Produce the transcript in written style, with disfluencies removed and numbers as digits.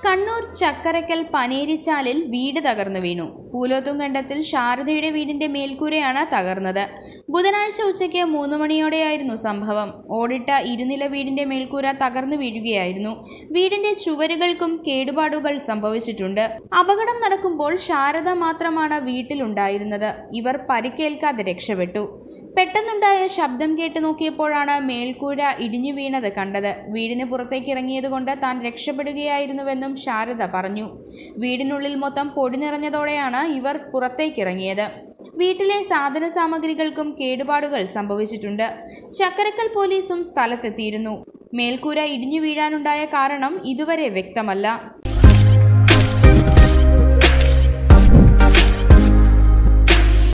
കണ്ണൂർ ചക്കരക്കൽ പനേരിച്ചാലിൽ വീട് തകർന്നു വീണു. പൂലോത്തുംകണ്ടത്തിൽ ശാരദയുടെ വീടിന്റെ മേൽക്കൂരയാണ് തകർന്നത്. ബുധനാഴ്ച ഉച്ചയ്ക്ക് 3 മണിയോടെയായിരുന്നു സംഭവം. ഓടിട്ട ഇരുനില വീടിന്റെ മേൽക്കൂര തകർന്നു വീഴുകയായിരുന്നു. വീടിന്റെ ചുവരുകൾക്കും കേടുപാടുകൾ സംഭവിച്ചിട്ടുണ്ട്. അപകടം നടക്കുമ്പോൾ ശാരദ മാത്രമാണ് വീട്ടിലുണ്ടായിരുന്നത്. ഇവർ പരിക്കേൽക്കാതെ രക്ഷപ്പെട്ടു. പെട്ടെന്നുണ്ടായ ശബ്ദം കേട്ട് നോക്കിയപ്പോഴാണ് മേൽക്കൂര ഇടിഞ്ഞു വീണത് കണ്ടത്. വീടിന് പുറത്തേക്ക് ഇറങ്ങിയതുകൊണ്ട് താൻ രക്ഷപ്പെടുകയായിരുന്നുവെന്നും ശാരദ പറഞ്ഞു. വീടിനുള്ളിൽ മൊത്തം പൊടി നിറഞ്ഞതോടെയാണ് ഇവർ പുറത്തേക്കിറങ്ങിയത്. വീട്ടിലെ സാധന സാമഗ്രികൾക്കും കേടുപാടുകൾ സംഭവിച്ചിട്ടുണ്ട്. ചക്കരക്കൽ പോലീസും സ്ഥലത്തെത്തിയിരുന്നു. മേൽക്കൂര ഇടിഞ്ഞു വീഴാനുണ്ടായ കാരണം ഇതുവരെ വ്യക്തമല്ല.